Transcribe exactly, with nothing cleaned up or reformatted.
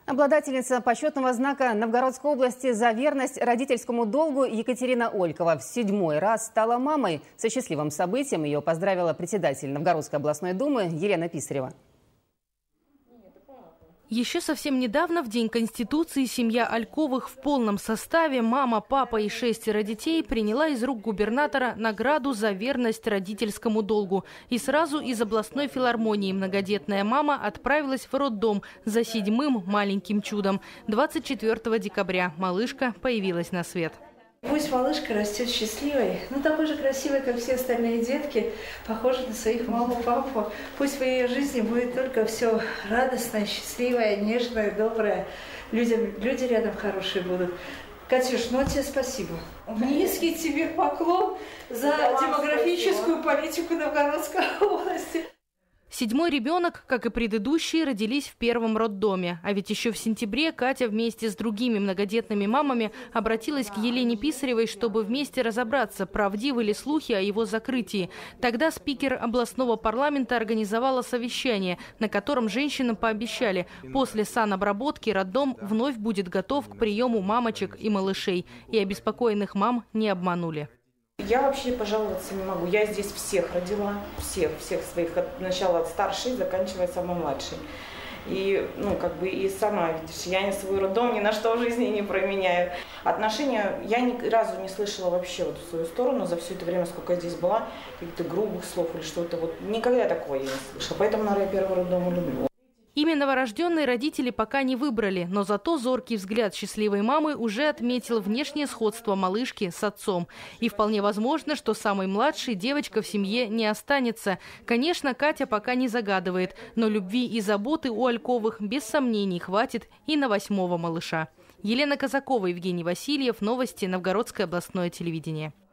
Обладательница почетного знака Новгородской области за верность родительскому долгу Екатерина Олькова в седьмой раз стала мамой. Со счастливым событием ее поздравила председатель Новгородской областной думы Елена Писарева. Еще совсем недавно, в День Конституции, семья Ольковых в полном составе, мама, папа и шестеро детей, приняла из рук губернатора награду за верность родительскому долгу. И сразу из областной филармонии многодетная мама отправилась в роддом за седьмым маленьким чудом. двадцать четвёртого декабря малышка появилась на свет. Пусть малышка растет счастливой, но такой же красивой, как все остальные детки, похожи на своих маму, папу. Пусть в ее жизни будет только все радостное, счастливое, нежное, доброе. Людям, люди рядом хорошие будут. Катюш, ну тебе спасибо. Низкий тебе поклон за демографическую политику Новгородской области. Седьмой ребенок, как и предыдущие, родились в первом роддоме. А ведь еще в сентябре Катя вместе с другими многодетными мамами обратилась к Елене Писаревой, чтобы вместе разобраться, правдивы ли слухи о его закрытии. Тогда спикер областного парламента организовала совещание, на котором женщинам пообещали, после санобработки роддом вновь будет готов к приему мамочек и малышей. И обеспокоенных мам не обманули. Я вообще пожаловаться не могу. Я здесь всех родила, всех, всех своих, от начала от старшей, заканчивая самой младшей. И, ну, как бы и сама, видишь, я не свой роддом ни на что в жизни не променяю. Отношения я ни разу не слышала вообще вот в свою сторону за все это время, сколько я здесь была, каких-то грубых слов или что-то. Вот никогда такого я не слышала. Поэтому, наверное, я первый роддом люблю. Имя новорожденные родители пока не выбрали, но зато зоркий взгляд счастливой мамы уже отметил внешнее сходство малышки с отцом. И вполне возможно, что самой младшей девочка в семье не останется. Конечно, Катя пока не загадывает, но любви и заботы у Ольковых без сомнений хватит и на восьмого малыша. Елена Казакова, Евгений Васильев. Новости. Новгородское областное телевидение.